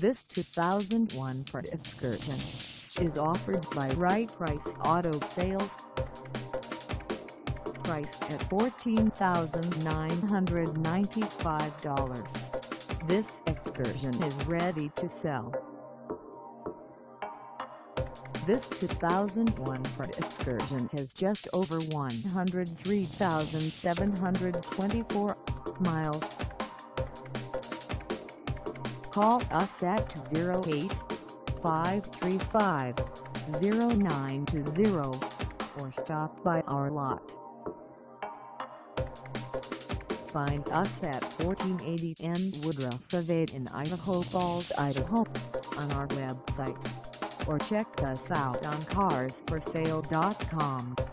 This 2001 Ford Excursion is offered by Right Price Auto Sales. Priced at $14,995. This Excursion is ready to sell. This 2001 Ford Excursion has just over 103,724 miles. Call us at 208-535-0920 or stop by our lot. Find us at 1480 N Woodruff Ave in Idaho Falls, Idaho, on our website, or check us out on carsforsale.com.